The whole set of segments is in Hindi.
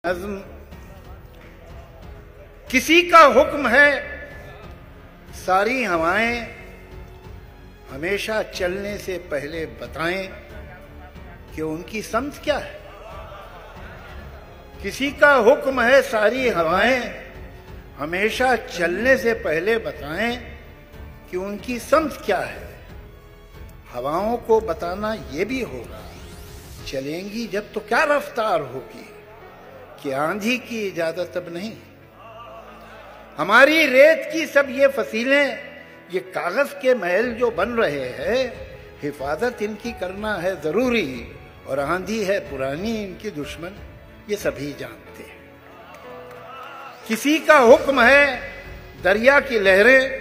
नज़्म किसी का हुक्म है सारी हवाएं हमेशा चलने से पहले बताएं कि उनकी समझ क्या है। किसी का हुक्म है सारी हवाएं हमेशा चलने से पहले बताएं कि उनकी समझ क्या है। हवाओं को बताना ये भी होगा चलेंगी जब तो क्या रफ्तार होगी कि आंधी की इजाजत अब नहीं। हमारी रेत की सब ये फसीलें ये कागज के महल जो बन रहे हैं हिफाजत इनकी करना है जरूरी और आंधी है पुरानी इनकी दुश्मन ये सभी जानते हैं। किसी का हुक्म है दरिया की लहरें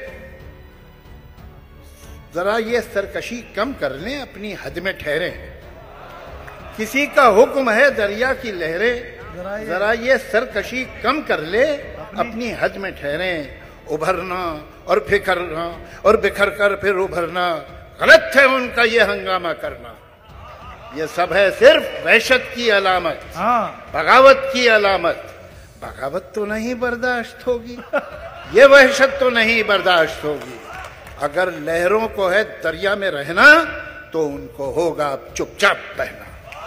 जरा ये सरकशी कम कर लें अपनी हद में ठहरे। किसी का हुक्म है दरिया की लहरें जरा ये सरकशी कम कर ले अपनी हद में ठहरे। उभरना और फिकरना और बिखर कर फिर उभरना गलत है उनका ये हंगामा करना। ये सब है सिर्फ वहशत की अलामत बगावत की अलामत। बगावत तो नहीं बर्दाश्त होगी ये वहशत तो नहीं बर्दाश्त होगी। अगर लहरों को है दरिया में रहना तो उनको होगा अब चुपचाप बहना।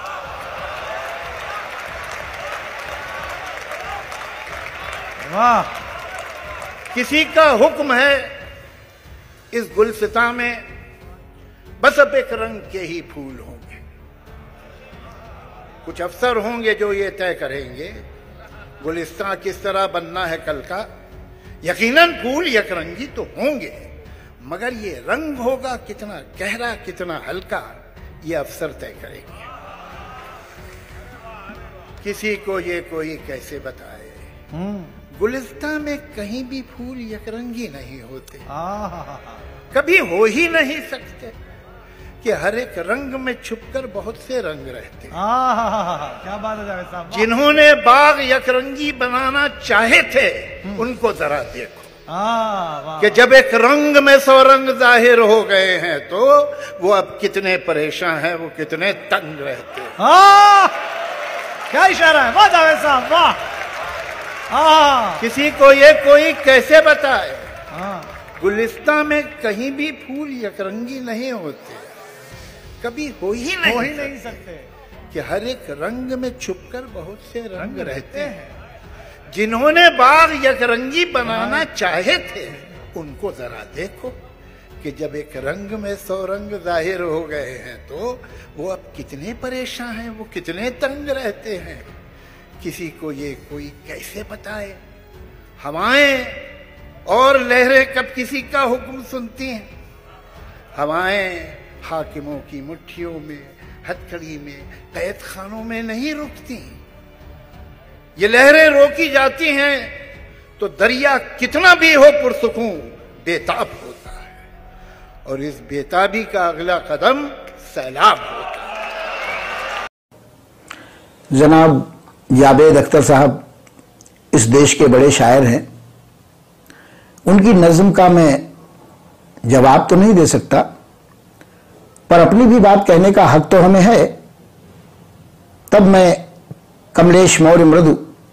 वाह। किसी का हुक्म है इस गुलसिता में बस अब एक रंग के ही फूल होंगे। कुछ अफसर होंगे जो ये तय करेंगे गुलिस्तां किस तरह बनना है कल का। यकीनन फूल यकरंगी तो होंगे मगर ये रंग होगा कितना गहरा कितना हल्का ये अफसर तय करेंगे। किसी को ये कोई कैसे बताए गुलिस्तां में कहीं भी फूल यकरंगी नहीं होते कभी हो ही नहीं सकते कि हर एक रंग में छुपकर बहुत से रंग रहते। क्या बात है जावेद साहब। जिन्होंने बाग यकरंगी बनाना चाहे थे उनको जरा देखो कि जब एक रंग में 100 रंग जाहिर हो गए हैं तो वो अब कितने परेशान हैं वो कितने तंग रहते हैं। क्या इशारा है। वाह जावेद साहब वाह। किसी को ये कोई कैसे बताए गुलिस्तां में कहीं भी फूल यकरंगी नहीं होते कभी हो ही नहीं सकते कि हर एक रंग में छुपकर बहुत से रंग रहते हैं। जिन्होंने बाग यकरंगी बनाना चाहे थे उनको जरा देखो कि जब एक रंग में 100 रंग जाहिर हो गए हैं तो वो अब कितने परेशान हैं वो कितने तंग रहते हैं। किसी को ये कोई कैसे बताए। हवाएं और लहरें कब किसी का हुक्म सुनती हैं। हवाएं हाकिमों की मुट्ठियों में हथकड़ी में कैद खानों में नहीं रुकती। ये लहरें रोकी जाती हैं तो दरिया कितना भी हो पुरसुकून बेताब होता है और इस बेताबी का अगला कदम सैलाब होता है। जनाब जावेद अख्तर साहब इस देश के बड़े शायर हैं। उनकी नज़्म का मैं जवाब तो नहीं दे सकता पर अपनी भी बात कहने का हक तो हमें है। तब मैं कमलेश मौर्य मृदु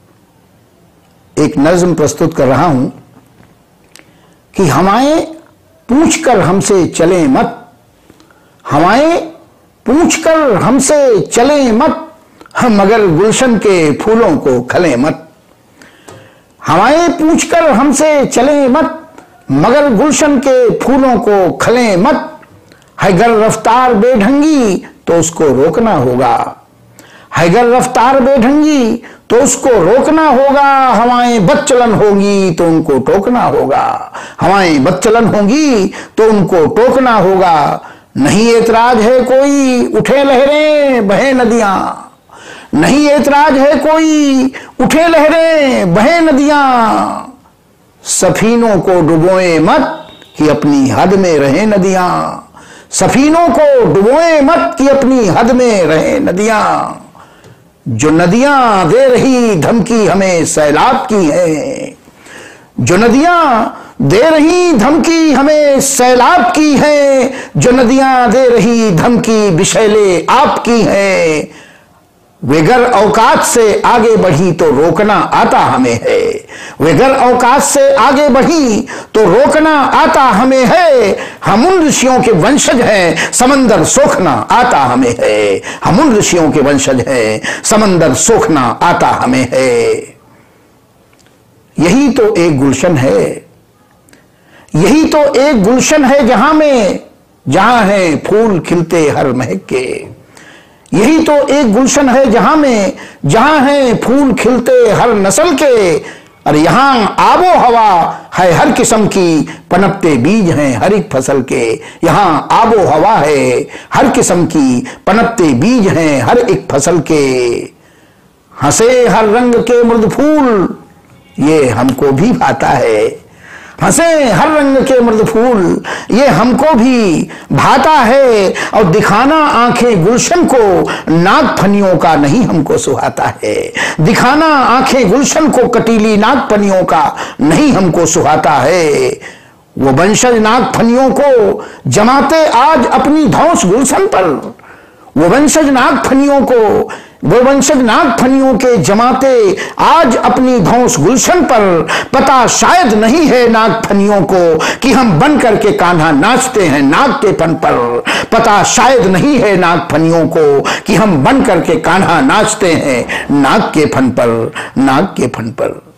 एक नज़्म प्रस्तुत कर रहा हूं कि हवाएं पूछकर हमसे चलें मत। हवाएं पूछकर हमसे चलें मत हम मगर गुलशन के फूलों को खलें मत। हवाएं पूछकर हमसे चलें मत मगर गुलशन के फूलों को खलें मत। है गर रफ्तार बेढंगी तो उसको रोकना होगा। है गर रफ्तार बेढंगी तो उसको रोकना होगा। हवाएं बदचलन होगी तो उनको टोकना होगा। हवाएं बदचलन होगी तो उनको टोकना होगा। नहीं एतराज है कोई उठे लहरें बहे नदियां। नहीं एतराज है कोई उठे लहरें बहे नदियां। सफीनों को डुबोए मत कि अपनी हद में रहे नदियां। सफीनों को डुबोए मत कि अपनी हद में रहे नदियां। जो नदियां दे रही धमकी हमें सैलाब की है। जो नदियां दे रही धमकी हमें सैलाब की है। जो नदियां दे रही धमकी विषैले आपकी है। वेगर औकात से आगे बढ़ी तो रोकना आता हमें है। वेगर औकात से आगे बढ़ी तो रोकना आता हमें है। हम उन ऋषियों के वंशज हैं, समंदर सोखना आता हमें है। हम उन ऋषियों के वंशज हैं, समंदर सोखना आता हमें है। यही तो एक गुलशन है, यही तो एक गुलशन है जहां है फूल खिलते हर महक के। यही तो एक गुलशन है जहां है फूल खिलते हर नस्ल के। और यहां आबो हवा है हर किस्म की, पनपते बीज हैं हर एक फसल के। यहां आबो हवा है हर किस्म की, पनपते बीज हैं हर एक फसल के। हंसे हर रंग के मृद फूल, ये हमको भी भाता है। हंसे हर रंग के मृद फूल, ये हमको भी भाता है। और दिखाना आंखें गुलशन को, नाग फनियों का नहीं हमको सुहाता है। दिखाना आंखें गुलशन को, कटीली नाग फनियों का नहीं हमको सुहाता है। वो वंशज नाग फनियों को जमाते आज अपनी धौंस गुलशन पर। वो वंशज नाग फनियों को, वो वंशज नाग फनियों के जमाते आज अपनी धौंस गुलशन पर। पता शायद नहीं है नाग फनियों को कि हम बन करके कान्हा नाचते हैं नाग के फन पर। पता शायद नहीं है नाग फनियों को कि हम बन करके कान्हा नाचते हैं नाग के फन पर, नाग के फन पर।